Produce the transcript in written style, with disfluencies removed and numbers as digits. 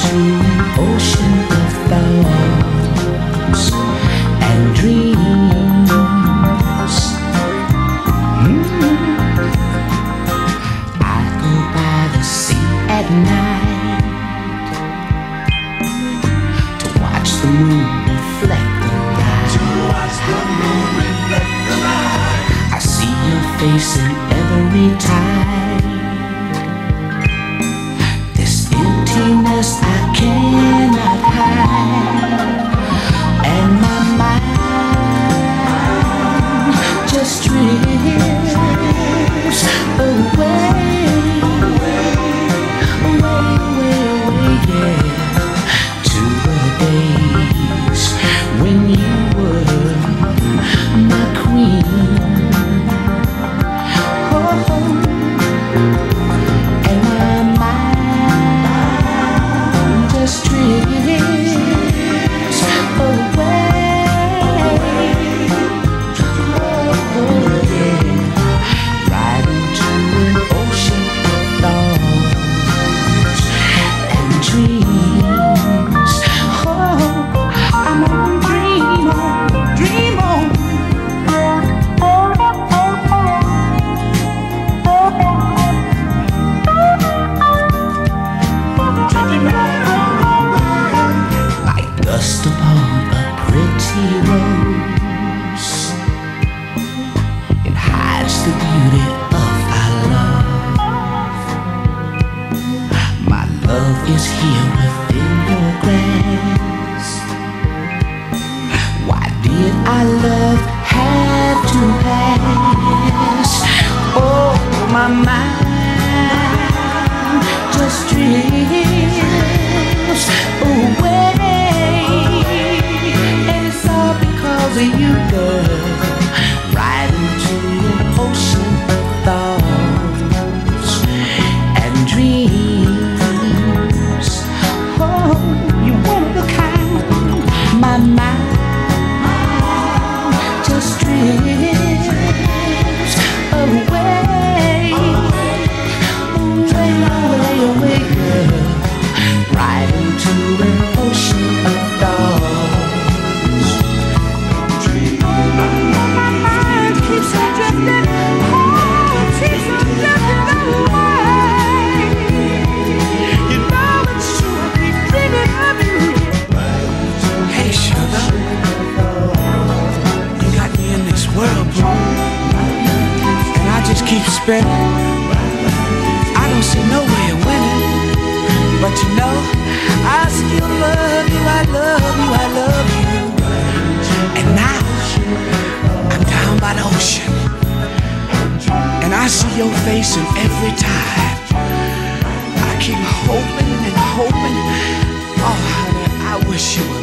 into an ocean of thoughts and dreams. I go by the sea at night to watch the moon reflect the light. I see your face in every tide. This emptiness I cannot hide, and my mind just drifts away, yeah, to the days when you were my queen. And my mind just drifts away, yeah, right into an ocean of thoughts and dreams. Oh, I'm on dream on. Like dust upon a pretty rose, it hides the beauty of our love. My love is here within your grasp. Why did our love have to pass? Oh, my mind just drifts away, and it's all because of you, girl. Right into an ocean of thoughts and dreams. Oh, you one of a kind. My mind just drifts away, away, girl. Right into an ocean of thoughts. My mind keeps on drifting, keeps on drifting away. You know it's true, I keep dreaming of you. Hey, sugar, you got me in this world, bro, and I just keep spinning. I don't see no way of winning, but you know, I still love you, I love you, I love you. And now, I'm down by the ocean, and I see your face in every tide. I keep hoping and hoping. Oh, honey, I wish you would